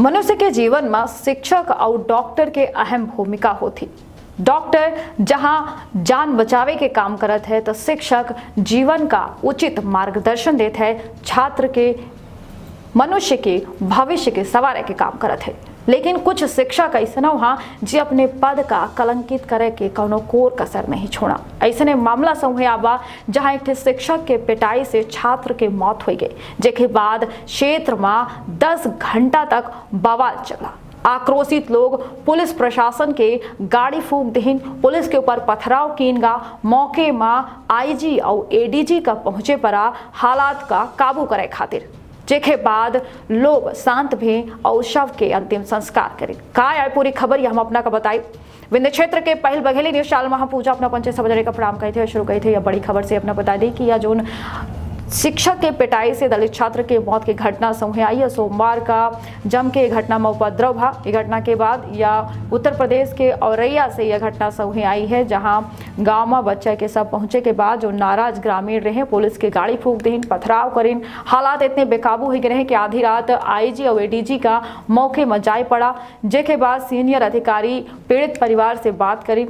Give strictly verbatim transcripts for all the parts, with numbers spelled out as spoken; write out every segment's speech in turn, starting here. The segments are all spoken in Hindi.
मनुष्य के जीवन में शिक्षक और डॉक्टर के अहम भूमिका होती। डॉक्टर जहां जान बचावे के काम करत है तो शिक्षक जीवन का उचित मार्गदर्शन देते है, छात्र के मनुष्य के भविष्य के सवारे के काम करत है। लेकिन कुछ शिक्षक ऐसा वहाँ जी अपने पद का कलंकित करे के कौनो कोर कसर नहीं छोड़ा। ऐसे मामला समूह आबा जहाँ एक शिक्षक के पिटाई से छात्र के मौत हो गई, जेके बाद क्षेत्र में दस घंटा तक बवाल चला। आक्रोशित लोग पुलिस प्रशासन के गाड़ी फूंक दहीन, पुलिस के ऊपर पथराव कीनगा। मौके में आईजी और एडीजी का पहुंचे पड़ा हालात का काबू करे खातिर, जेके बाद लोग शांत भी और शव के अंतिम संस्कार करें। का आए पूरी खबर ये हम अपना का बताई। विंध्य क्षेत्र के पहल बघेली न्यूज चैनल महापूजा अपना पंचे सवजरे का प्रणाम कही थे शुरू कही थे। यह बड़ी खबर से अपना बता दी कि यह जो शिक्षक के पिटाई से दलित छात्र के मौत की घटना समूह आई है। सोमवार का जम के घटना में उपद्रव भा। ये घटना के बाद या उत्तर प्रदेश के औरैया से यह घटना समूह आई है, जहां गांव में बच्चे के सब पहुंचे के बाद जो नाराज ग्रामीण रहे पुलिस की गाड़ी फूंक दीन, पथराव करीन। हालात इतने बेकाबू हो गए कि आधी रात आईजी और एडीजी का मौके में जाय पड़ा, जेके बाद सीनियर अधिकारी पीड़ित परिवार से बात करी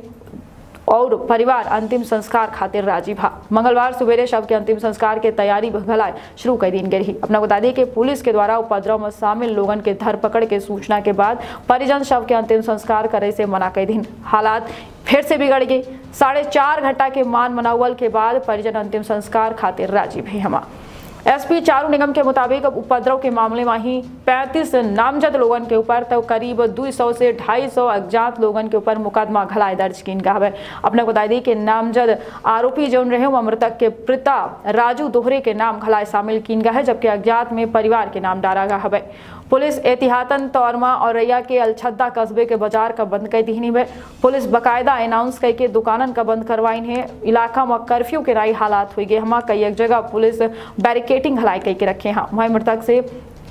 और परिवार अंतिम संस्कार खातिर राजी भा। मंगलवार सवेरे शव के अंतिम संस्कार के तैयारी भगलाए शुरू कर दी गई। अपना बता दें कि पुलिस के द्वारा उपद्रव में शामिल लोगन के धरपकड़ के सूचना के बाद परिजन शव के अंतिम संस्कार करे से मना कर दी। हालात फिर से बिगड़ गई। साढ़े चार घंटा के मान मनावल के बाद परिजन अंतिम संस्कार खातिर राजी भी हमा। एसपी चारू निगम के मुताबिक उपद्रव के मामले में ही पैंतीस नामजद लोगन के ऊपर तो करीब दो सौ से ढाई सौ अज्ञात लोगन के ऊपर मुकदमा घलाए दर्ज किन गया है। अपने बता दी कि नामजद आरोपी जो रहे वो मृतक के पिता राजू दोहरे के नाम घलाए शामिल किन गया है, जबकि अज्ञात में परिवार के नाम डाला गया है। पुलिस एहतियातन तौर में औरैया के अलछदा कस्बे के बाजार का बंद कर दी है। पुलिस बाकायदा अनाउंस करके दुकानन का बंद करवाई है। इलाका में कर्फ्यू के राई हालात हुई गए। हम कई एक जगह पुलिस बैरिकेटिंग हलाई करके रखे हैं। वहीं मृतक से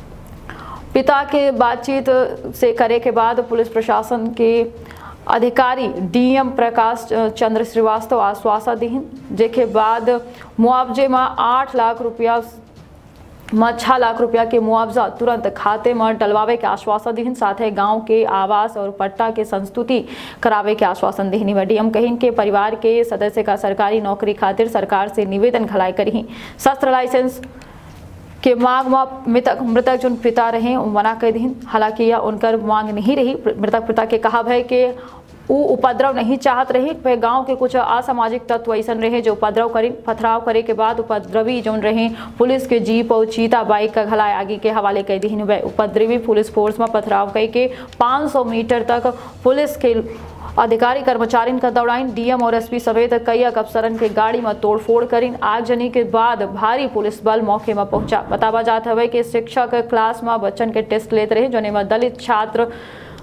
पिता के बातचीत से करे के बाद पुलिस प्रशासन के अधिकारी डीएम प्रकाश चंद्र श्रीवास्तव आश्वासन दी, जेके बाद मुआवजे में आठ लाख रुपया में छह लाख रुपया के मुआवजा तुरंत खाते में डलवावे के आश्वासन दी। साथ ही गांव के आवास और पट्टा के संस्तुति करावे के आश्वासन दी। डीएम कहिन के परिवार के सदस्य का सरकारी नौकरी खातिर सरकार से निवेदन खलाई करी। शस्त्र लाइसेंस के मांग में मृतक मृतक जो पिता रहे मना कर दी। हालांकि यह उनकर मांग नहीं रही। मृतक पिता के कहा है कि वो उपद्रव नहीं चाहत रही। वह गांव के कुछ असामाजिक तत्व ऐसा रहे जो उपद्रव करी। पथराव करे के बाद उपद्रवी जो रहे पुलिस के जीप और चीता बाइक का घलाए आगे के हवाले कर दी। वह उपद्रवी पुलिस फोर्स में पथराव कर के पाँच सौ मीटर तक पुलिस के अधिकारी कर्मचारी का दौड़ाइन। डीएम और एसपी समेत कई अफसरन के गाड़ी में तोड़फोड़ करीन। आगजनी के बाद भारी पुलिस बल मौके में पहुंचा। बतावा जाता है कि शिक्षक क्लास में बच्चन के टेस्ट लेते रहे, जोने में दलित छात्र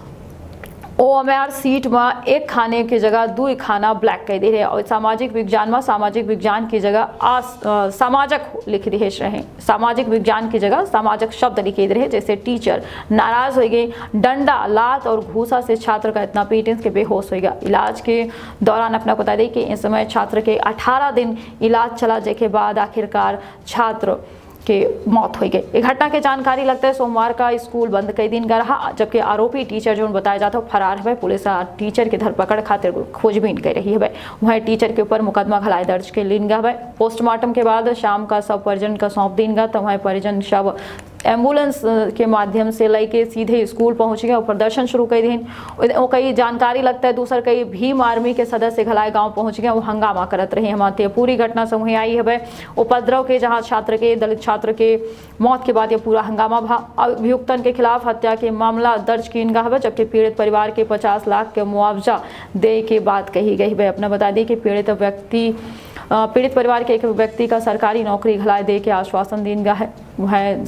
ओएमआर सीट में एक खाने की जगह दो खाना ब्लैक कर दे रहे और सामाजिक विज्ञान में सामाजिक विज्ञान की जगह सामाजक लिख रहे रहे सामाजिक विज्ञान की जगह सामाजिक शब्द लिखे रहे। जैसे टीचर नाराज हो गए, डंडा लात और घूसा से छात्र का इतना पीटने के बेहोश हो गया। इलाज के दौरान अपना बता दें कि इस समय छात्र के अठारह दिन इलाज चला, जेके बाद आखिरकार छात्र के मौत हो गई। घटना के जानकारी लगता है सोमवार का स्कूल बंद कई दिन का रहा, जबकि आरोपी टीचर जो बताया जाता है फरार है। पुलिस टीचर की धरपकड़ खातिर खोजबीन कर रही है। वहीं टीचर के ऊपर मुकदमा घलाए दर्ज के लीन गया है। पोस्टमार्टम के बाद शाम का सब परिजन का सौंप दीन गया, तो वहीं परिजन शव एम्बुलेंस के माध्यम से लेके सीधे स्कूल पहुंच गया और प्रदर्शन शुरू कर दी। कई जानकारी लगता है दूसर कई भीम आर्मी के सदस्य घलाए गांव पहुंच गए, वो हंगामा करत रहे। हमारे पूरी घटना समूह आई है उपद्रव के, जहां छात्र के दलित छात्र के मौत के बाद ये पूरा हंगामा भा। अभियुक्तन के खिलाफ हत्या के मामला दर्ज किन गया है, जबकि पीड़ित परिवार के पचास लाख के मुआवजा दे के बात कही गई है। अपना बता दी कि पीड़ित व्यक्ति पीड़ित परिवार के एक व्यक्ति का सरकारी नौकरी घलाए दे के आश्वासन दीन गया है। वह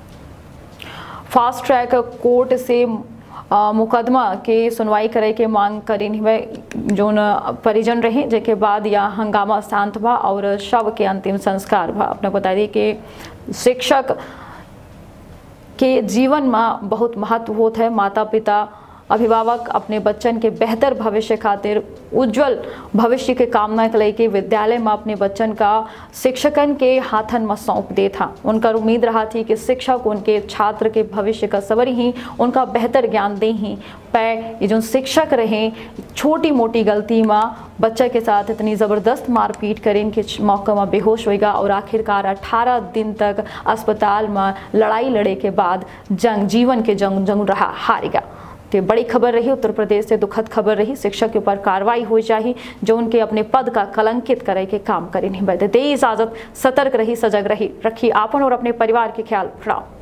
फास्ट ट्रैक कोर्ट से मुकदमा के सुनवाई करे के मांग करी जो परिजन रहे, जेके बाद यह हंगामा शांत भा और शव के अंतिम संस्कार भा। अपने बता दी कि शिक्षक के जीवन में बहुत महत्व होता है। माता पिता अभिभावक अपने बच्चन के बेहतर भविष्य खातिर उज्जवल भविष्य के कामना के लेके विद्यालय में अपने बच्चन का शिक्षकन के हाथन में सौंप दे था। उनका उम्मीद रहा थी कि शिक्षक उनके छात्र के भविष्य का सवर ही उनका बेहतर ज्ञान दे ही पे। ये जो शिक्षक रहे छोटी मोटी गलती में बच्चे के साथ इतनी ज़बरदस्त मारपीट करें कि मौका में बेहोश होएगा और आखिरकार अठारह दिन तक अस्पताल में लड़ाई लड़े के बाद जंग जीवन के जंग जंग रहा हारेगा। तो बड़ी खबर रही, उत्तर प्रदेश से दुखद खबर रही। शिक्षक के ऊपर कार्रवाई हो चाहिए जो उनके अपने पद का कलंकित करे के काम करे नहीं। बदे दे इजाजत, सतर्क रही, सजग रही, रखी आपन और अपने परिवार के ख्याल। प्रणाम।